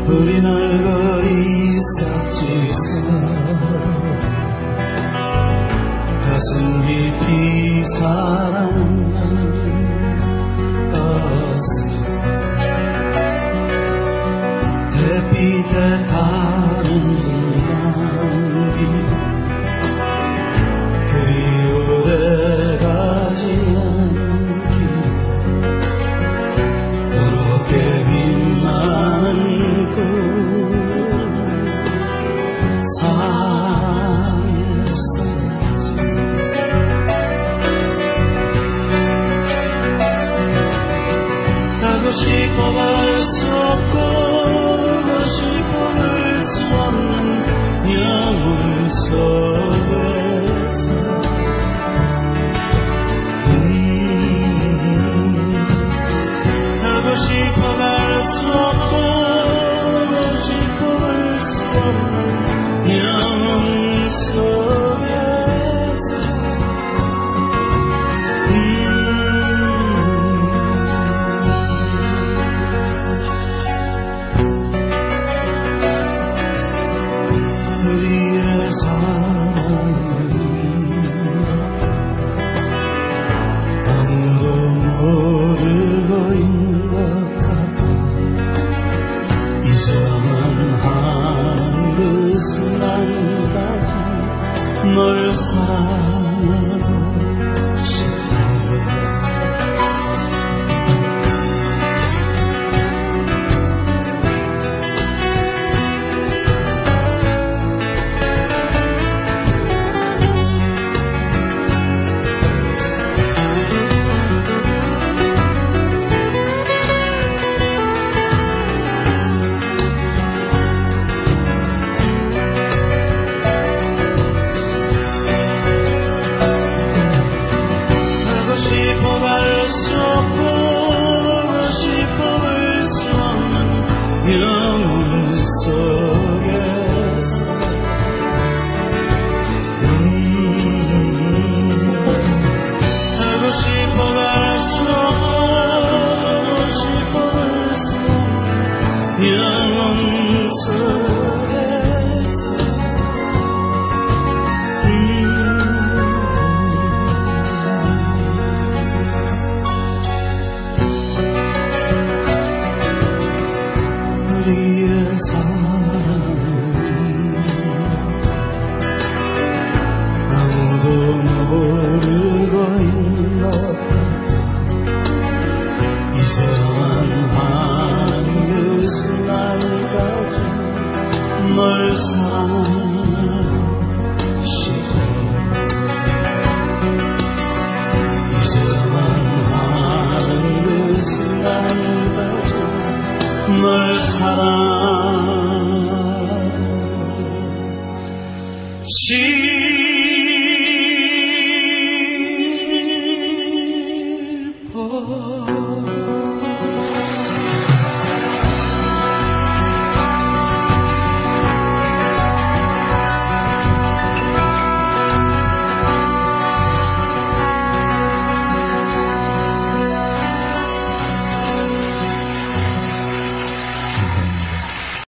우리 알고 있었지서 가슴 깊이 사랑하는 것은 햇빛에 타는 향기 그리 오래가지 않기 그렇게 빛나는 꿈 사였었지. 가고 싶어 갈 수 없고 가고 싶어 갈 수 없는 영혼 속에서 가고 싶어 갈 수 없고 가고 싶어 갈 수 없는 영혼 속에서 우리의 사랑은 아무도 모르고 있는 것 같아. 이제만 한 그 순간까지 널 사랑하고 싶어. 가고 싶어 갈 수 없고 가고 싶어 갈 수 없는 영혼 속에서 가고 싶어 갈 수 없고 가고 싶어 갈 수 없는 영혼 속에서 우리의 사랑은 아무도 모르고 있는 것 같아. 이제만 한 그 순간까지 널 사랑하고 싶어. 이제만 한 그 순간까지 널 사랑하고 싶어.